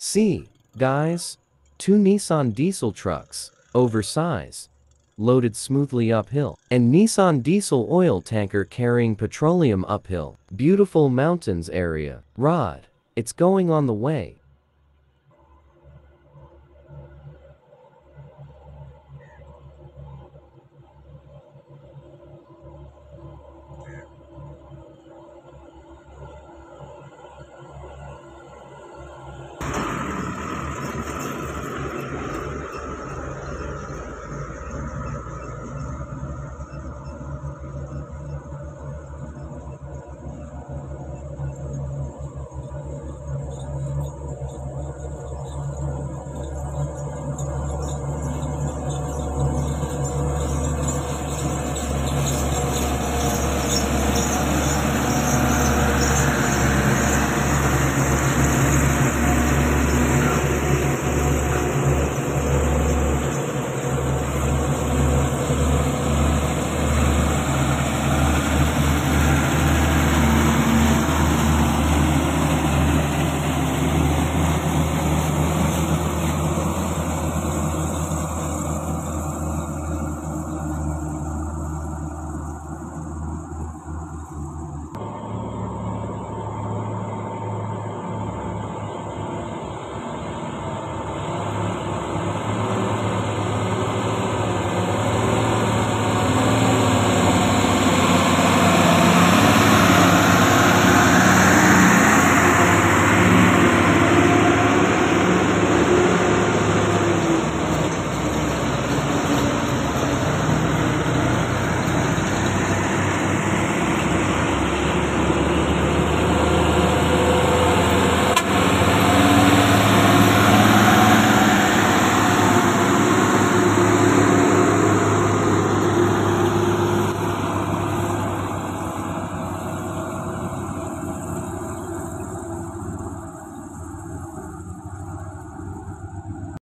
See, guys, two Nissan diesel trucks, oversized, loaded smoothly uphill, and Nissan diesel oil tanker carrying petroleum uphill. Beautiful mountains area. Rod, it's going on the way.